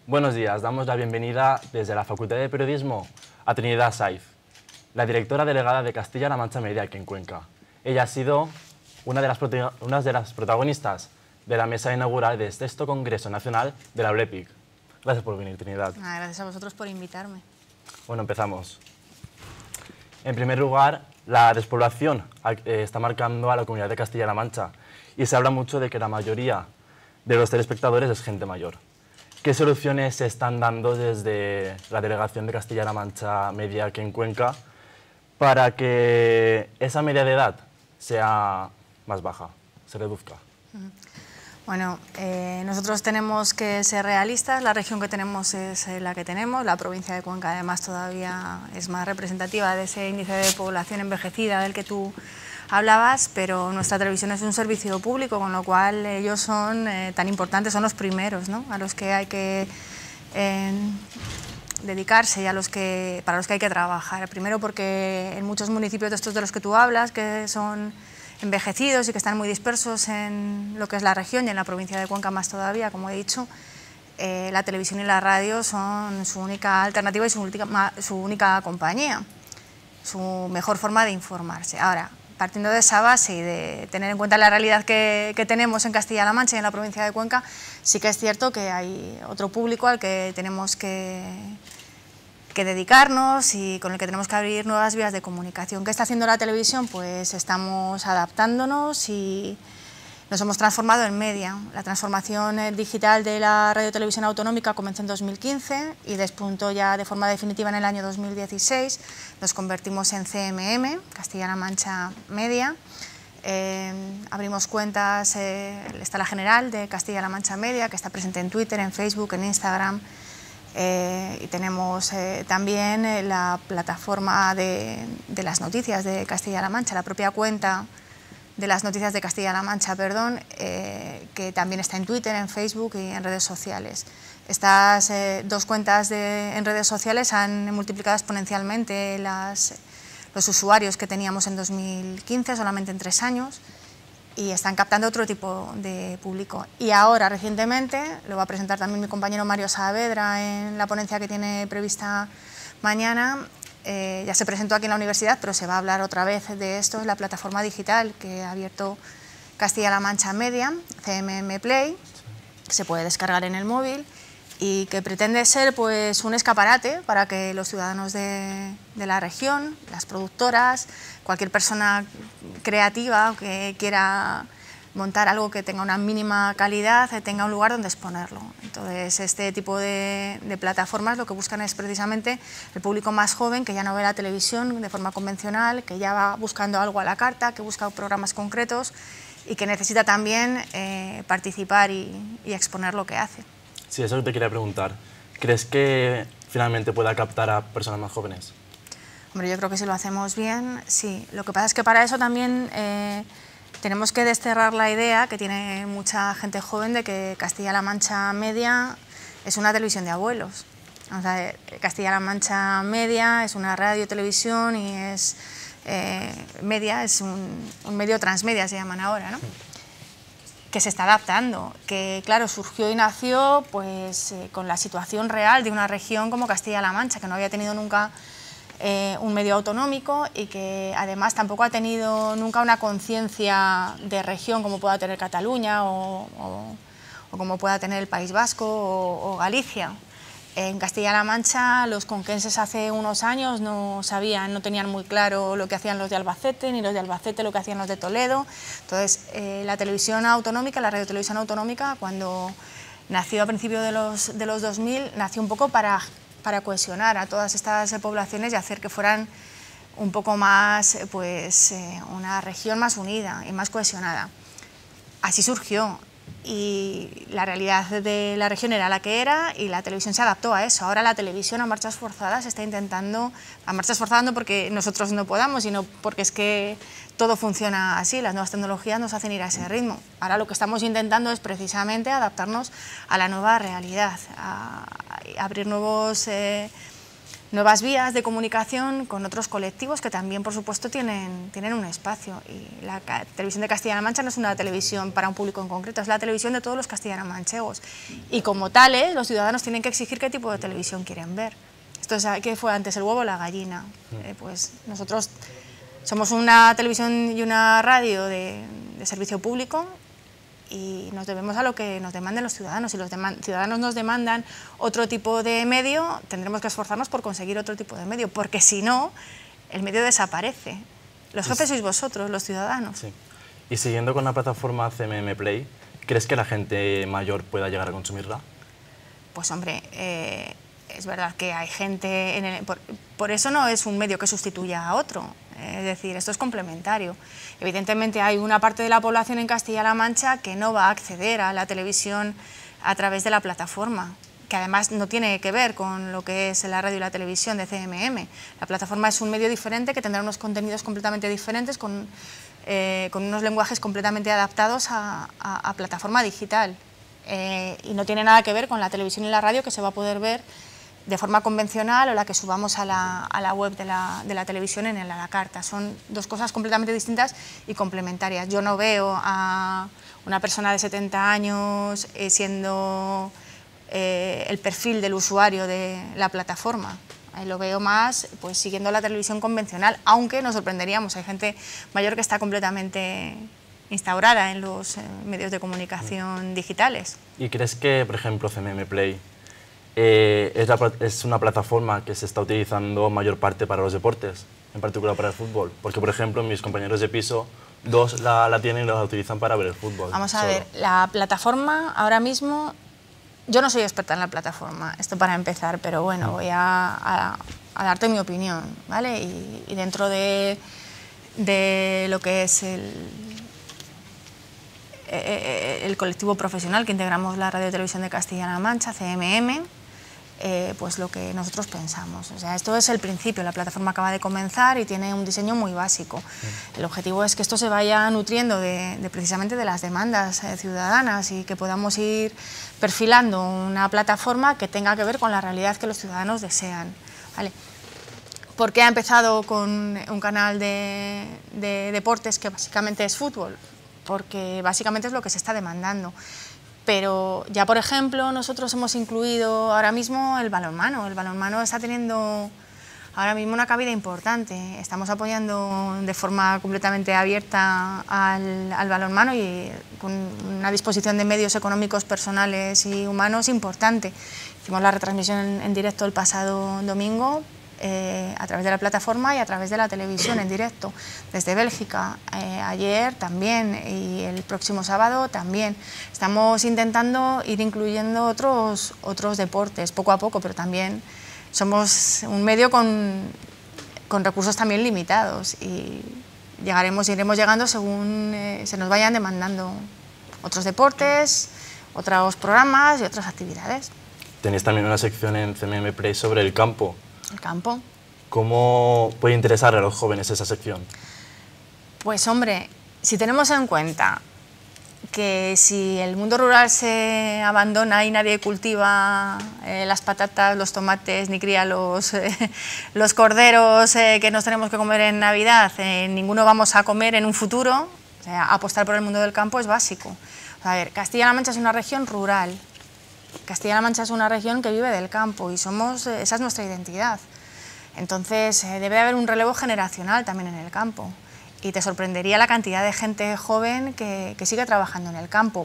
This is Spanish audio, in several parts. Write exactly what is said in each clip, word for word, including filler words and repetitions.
Buenos días, damos la bienvenida desde la Facultad de Periodismo a Trinidad Saiz, la directora delegada de Castilla-La Mancha Media aquí en Cuenca. Ella ha sido una de las, una de las protagonistas de la mesa inaugural de sexto Congreso Nacional de la ULEPIC. Gracias por venir, Trinidad. Ah, gracias a vosotros por invitarme. Bueno, empezamos. En primer lugar, la despoblación está marcando a la comunidad de Castilla-La Mancha y se habla mucho de que la mayoría de los telespectadores es gente mayor. ¿Qué soluciones se están dando desde la Delegación de Castilla-La Mancha Media aquí en Cuenca para que esa media de edad sea más baja, se reduzca? Bueno, eh, nosotros tenemos que ser realistas, la región que tenemos es la que tenemos, la provincia de Cuenca además todavía es más representativa de ese índice de población envejecida del que tú hablabas, pero nuestra televisión es un servicio público, con lo cual ellos son eh, tan importantes, son los primeros, ¿no?, a los que hay que eh, dedicarse y a los que, para los que hay que trabajar. Primero porque en muchos municipios de estos de los que tú hablas, que son envejecidos y que están muy dispersos en lo que es la región y en la provincia de Cuenca más todavía, como he dicho, eh, la televisión y la radio son su única alternativa y su única, su única compañía, su mejor forma de informarse. Ahora, partiendo de esa base y de tener en cuenta la realidad que, que tenemos en Castilla-La Mancha y en la provincia de Cuenca, sí que es cierto que hay otro público al que tenemos que, que dedicarnos y con el que tenemos que abrir nuevas vías de comunicación. ¿Qué está haciendo la televisión? Pues estamos adaptándonos y nos hemos transformado en media. La transformación digital de la radio-televisión autonómica comenzó en dos mil quince y despuntó ya de forma definitiva en el año dos mil dieciséis. Nos convertimos en C M M, Castilla-La Mancha Media. Eh, abrimos cuentas, eh, está la general de Castilla-La Mancha Media, que está presente en Twitter, en Facebook, en Instagram. Eh, y tenemos eh, también eh, la plataforma de, de las noticias de Castilla-La Mancha, la propia cuenta de las noticias de Castilla-La Mancha, perdón, eh, que también está en Twitter, en Facebook y en redes sociales. Estas eh, dos cuentas de, en redes sociales han multiplicado exponencialmente las, los usuarios que teníamos en dos mil quince, solamente en tres años, y están captando otro tipo de público. Y ahora, recientemente, lo va a presentar también mi compañero Mario Saavedra en la ponencia que tiene prevista mañana. Eh, ya se presentó aquí en la universidad, pero se va a hablar otra vez de esto en la plataforma digital que ha abierto Castilla-La Mancha Media, C M M Play, que se puede descargar en el móvil y que pretende ser pues, un escaparate para que los ciudadanos de, de la región, las productoras, cualquier persona creativa que quiera montar algo que tenga una mínima calidad, tenga un lugar donde exponerlo. Entonces, este tipo de, de plataformas lo que buscan es precisamente el público más joven, que ya no ve la televisión de forma convencional, que ya va buscando algo a la carta, que busca programas concretos y que necesita también eh, participar y, y exponer lo que hace. Sí, eso te quería preguntar. ¿Crees que finalmente pueda captar a personas más jóvenes? Hombre, yo creo que si lo hacemos bien, sí. Lo que pasa es que para eso también eh, tenemos que desterrar la idea que tiene mucha gente joven de que Castilla-La Mancha Media es una televisión de abuelos. O sea, Castilla-La Mancha Media es una radio, televisión y es eh, media, es un, un medio transmedia, se llaman ahora, ¿no? Que se está adaptando, que claro, surgió y nació pues, eh, con la situación real de una región como Castilla-La Mancha, que no había tenido nunca eh, un medio autonómico y que además tampoco ha tenido nunca una conciencia de región como pueda tener Cataluña o, o, o como pueda tener el País Vasco o, o Galicia. En Castilla-La Mancha los conquenses hace unos años no sabían, no tenían muy claro lo que hacían los de Albacete, ni los de Albacete lo que hacían los de Toledo. Entonces, eh, la televisión autonómica, la radiotelevisión autonómica, cuando nació a principios de los, de los dos mil, nació un poco para, para cohesionar a todas estas poblaciones y hacer que fueran un poco más, pues, eh, una región más unida y más cohesionada. Así surgió. Y la realidad de la región era la que era y la televisión se adaptó a eso. Ahora la televisión a marchas forzadas está intentando, a marchas forzadas no porque nosotros no podamos, sino porque es que todo funciona así, las nuevas tecnologías nos hacen ir a ese ritmo. Ahora lo que estamos intentando es precisamente adaptarnos a la nueva realidad, a, a abrir nuevos, eh, nuevas vías de comunicación con otros colectivos que también, por supuesto, tienen, tienen un espacio. Y la televisión de Castilla-La Mancha no es una televisión para un público en concreto, es la televisión de todos los castellano-manchegos. Y como tales, los ciudadanos tienen que exigir qué tipo de televisión quieren ver. Esto es, ¿qué fue antes, el huevo o la gallina? Eh, pues nosotros somos una televisión y una radio de, de servicio público, y nos debemos a lo que nos demanden los ciudadanos. Si los ciudadanos nos demandan otro tipo de medio, tendremos que esforzarnos por conseguir otro tipo de medio, porque si no, el medio desaparece. Los jefes sois vosotros, los ciudadanos. Sí. Y siguiendo con la plataforma C M M Play, ¿crees que la gente mayor pueda llegar a consumirla? Pues hombre, eh, es verdad que hay gente... En el, por, por eso no es un medio que sustituya a otro. Es decir, esto es complementario. Evidentemente hay una parte de la población en Castilla-La Mancha que no va a acceder a la televisión a través de la plataforma, que además no tiene que ver con lo que es la radio y la televisión de C M M. La plataforma es un medio diferente que tendrá unos contenidos completamente diferentes, con, eh, con unos lenguajes completamente adaptados a, a, a plataforma digital. Eh, y no tiene nada que ver con la televisión y la radio, que se va a poder ver de forma convencional, o la que subamos a la, a la web de la, de la televisión en el a la carta. Son dos cosas completamente distintas y complementarias. Yo no veo a una persona de setenta años eh, siendo eh, el perfil del usuario de la plataforma. Eh, lo veo más pues, siguiendo la televisión convencional, aunque nos sorprenderíamos. Hay gente mayor que está completamente instaurada en los eh, medios de comunicación digitales. ¿Y crees que, por ejemplo, C M M Play Eh, es, la, es una plataforma que se está utilizando mayor parte para los deportes, en particular para el fútbol? Porque, por ejemplo, mis compañeros de piso, dos la, la tienen y la utilizan para ver el fútbol. Vamos a solo. ver, la plataforma ahora mismo, yo no soy experta en la plataforma, esto para empezar, pero bueno, voy a, a, a darte mi opinión, ¿vale? Y, y dentro de, de lo que es el, el colectivo profesional que integramos la Radio y Televisión de Castilla-La Mancha, C M M, Eh, pues lo que nosotros pensamos. O sea, esto es el principio, la plataforma acaba de comenzar y tiene un diseño muy básico. El objetivo es que esto se vaya nutriendo de, de precisamente de las demandas eh, ciudadanas, y que podamos ir perfilando una plataforma que tenga que ver con la realidad que los ciudadanos desean. ¿Vale? ¿Por qué ha empezado con un canal de, de deportes que básicamente es fútbol? Porque básicamente es lo que se está demandando. Pero ya, por ejemplo, nosotros hemos incluido ahora mismo el balonmano. El balonmano está teniendo ahora mismo una cabida importante. Estamos apoyando de forma completamente abierta al, al balonmano, y con una disposición de medios económicos, personales y humanos importante. Hicimos la retransmisión en, en directo el pasado domingo, Eh, a través de la plataforma y a través de la televisión en directo, desde Bélgica, eh, ayer también, y el próximo sábado también. Estamos intentando ir incluyendo otros, otros deportes, poco a poco, pero también somos un medio con, con recursos también limitados, y llegaremos, iremos llegando según eh, se nos vayan demandando otros deportes, otros programas y otras actividades. Tenéis también una sección en C M M Play sobre el campo. El campo. ¿Cómo puede interesar a los jóvenes esa sección? Pues hombre, si tenemos en cuenta que si el mundo rural se abandona y nadie cultiva eh, las patatas, los tomates, ni cría los, eh, los corderos eh, que nos tenemos que comer en Navidad, eh, ninguno vamos a comer en un futuro, o sea, apostar por el mundo del campo es básico. A ver, Castilla-La Mancha es una región rural. Castilla-La Mancha es una región que vive del campo, y somos, esa es nuestra identidad. Entonces eh, debe haber un relevo generacional también en el campo, y te sorprendería la cantidad de gente joven que, que sigue trabajando en el campo,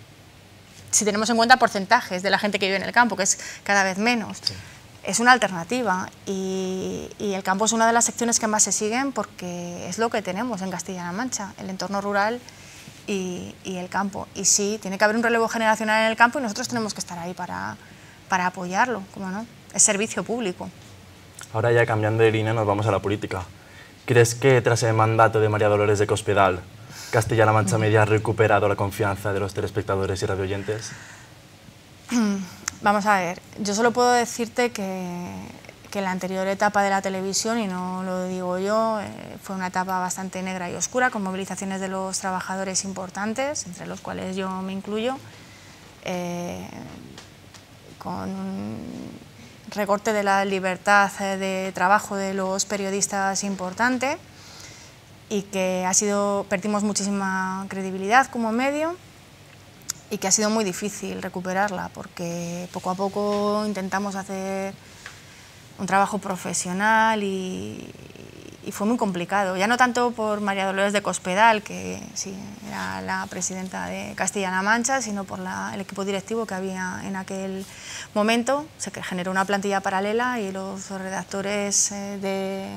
si tenemos en cuenta porcentajes de la gente que vive en el campo, que es cada vez menos. Sí. Es una alternativa, y, y el campo es una de las secciones que más se siguen, porque es lo que tenemos en Castilla-La Mancha, el entorno rural Y, y el campo. Y sí, tiene que haber un relevo generacional en el campo, y nosotros tenemos que estar ahí para, para apoyarlo, ¿cómo no? Es servicio público. Ahora, ya cambiando de línea, nos vamos a la política. ¿Crees que tras el mandato de María Dolores de Cospedal, Castilla-La Mancha Media ha recuperado la confianza de los telespectadores y radioyentes? Vamos a ver, yo solo puedo decirte que, que la anterior etapa de la televisión, y no lo digo yo, eh, fue una etapa bastante negra y oscura, con movilizaciones de los trabajadores importantes, entre los cuales yo me incluyo, eh, con recorte de la libertad de trabajo de los periodistas importante y que ha sido, perdimos muchísima credibilidad como medio y que ha sido muy difícil recuperarla porque poco a poco intentamos hacer un trabajo profesional y, y fue muy complicado, ya no tanto por María Dolores de Cospedal, que sí, era la presidenta de Castilla-La Mancha, sino por la, el equipo directivo que había en aquel momento. Se generó una plantilla paralela y los redactores eh, de,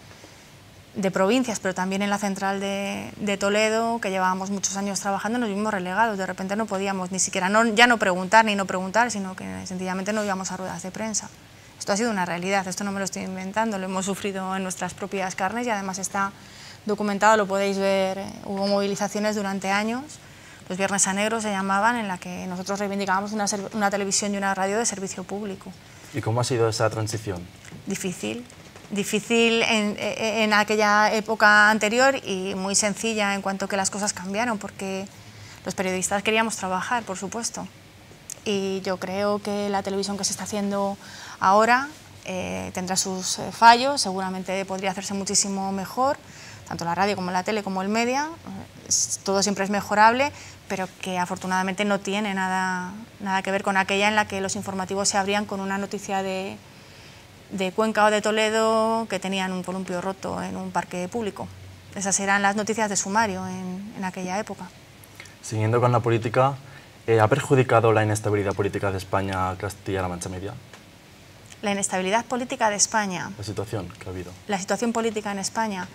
de provincias, pero también en la central de, de Toledo, que llevábamos muchos años trabajando, nos vimos relegados. De repente no podíamos ni siquiera, no, ya no preguntar ni no preguntar, sino que sencillamente no íbamos a ruedas de prensa. Esto ha sido una realidad, esto no me lo estoy inventando, lo hemos sufrido en nuestras propias carnes y además está documentado, lo podéis ver, hubo movilizaciones durante años, los Viernes a Negro se llamaban, en la que nosotros reivindicábamos una, una televisión y una radio de servicio público. ¿Y cómo ha sido esa transición? Difícil, difícil en, en aquella época anterior y muy sencilla en cuanto que las cosas cambiaron, porque los periodistas queríamos trabajar, por supuesto. Y yo creo que la televisión que se está haciendo ahora eh, tendrá sus eh, fallos, seguramente podría hacerse muchísimo mejor, tanto la radio como la tele como el media, eh, todo siempre es mejorable, pero que afortunadamente no tiene nada, nada que ver con aquella en la que los informativos se abrían con una noticia de, de Cuenca o de Toledo que tenían un columpio roto en un parque público. Esas eran las noticias de sumario en, en aquella época. Siguiendo con la política, Eh, ¿ha perjudicado la inestabilidad política de España a Castilla-La Mancha Media? La inestabilidad política de España. La situación que ha habido. La situación política en España.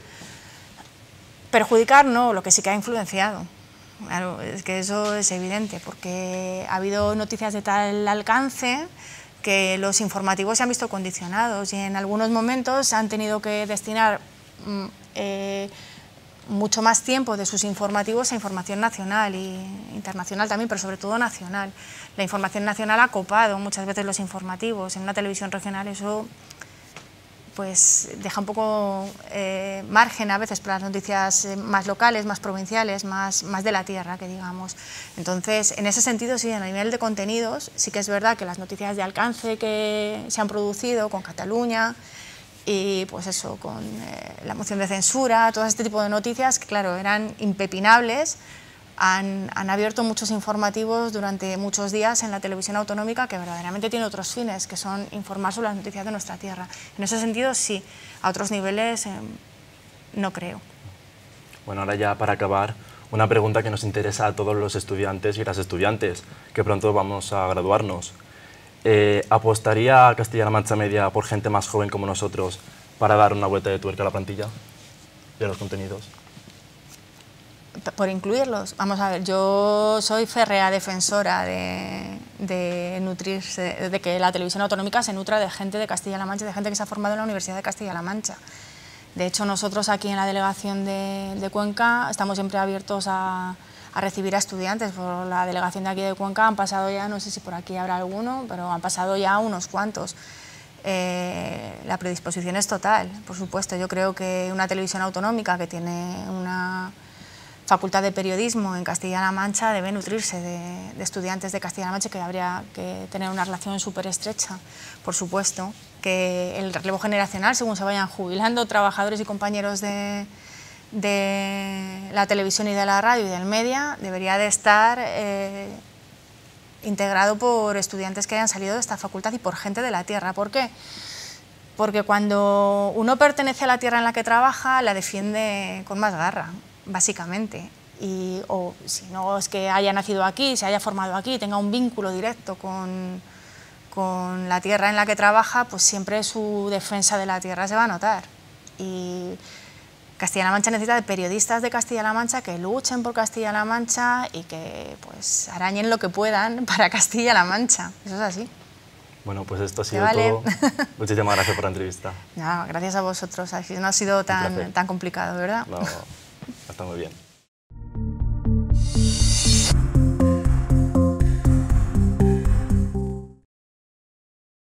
Perjudicar no, lo que sí que ha influenciado. Claro, es que eso es evidente, porque ha habido noticias de tal alcance que los informativos se han visto condicionados y en algunos momentos se han tenido que destinar eh, mucho más tiempo de sus informativos a información nacional e internacional también, pero sobre todo nacional. La información nacional ha copado muchas veces los informativos. En una televisión regional eso pues deja un poco eh, margen a veces para las noticias más locales, más provinciales, más, más de la tierra, que digamos. Entonces, en ese sentido, sí, a nivel de contenidos, sí que es verdad que las noticias de alcance que se han producido con Cataluña, y pues eso, con eh, la moción de censura, todo este tipo de noticias que claro, eran impepinables, han, han abierto muchos informativos durante muchos días en la televisión autonómica que verdaderamente tiene otros fines, que son informar sobre las noticias de nuestra tierra. En ese sentido sí, a otros niveles eh, no creo. Bueno, ahora ya para acabar, una pregunta que nos interesa a todos los estudiantes y las estudiantes, que pronto vamos a graduarnos. Eh, ¿Apostaría a Castilla-La Mancha Media por gente más joven como nosotros para dar una vuelta de tuerca a la plantilla y a los contenidos? Por incluirlos. Vamos a ver, yo soy férrea defensora de, de nutrirse, de que la televisión autonómica se nutra de gente de Castilla-La Mancha, de gente que se ha formado en la Universidad de Castilla-La Mancha. De hecho, nosotros aquí en la delegación de, de Cuenca estamos siempre abiertos a, a recibir a estudiantes. Por la delegación de aquí de Cuenca han pasado ya, no sé si por aquí habrá alguno, pero han pasado ya unos cuantos. Eh, la predisposición es total, por supuesto. Yo creo que una televisión autonómica que tiene una facultad de periodismo en Castilla-La Mancha debe nutrirse de, de estudiantes de Castilla-La Mancha, que habría que tener una relación súper estrecha, por supuesto, que el relevo generacional, según se vayan jubilando trabajadores y compañeros de, de la televisión y de la radio y del media, debería de estar eh, integrado por estudiantes que hayan salido de esta facultad y por gente de la tierra. ¿Por qué? Porque cuando uno pertenece a la tierra en la que trabaja, la defiende con más garra, básicamente, y, o si no es que haya nacido aquí, se haya formado aquí, tenga un vínculo directo con, con la tierra en la que trabaja, pues siempre su defensa de la tierra se va a notar. Y Castilla-La Mancha necesita de periodistas de Castilla-La Mancha que luchen por Castilla-La Mancha y que pues arañen lo que puedan para Castilla-La Mancha. Eso es así. Bueno, pues esto ha sido vale. todo. Muchísimas gracias por la entrevista. No, gracias a vosotros. No ha sido tan, tan complicado, ¿verdad? No, está muy bien.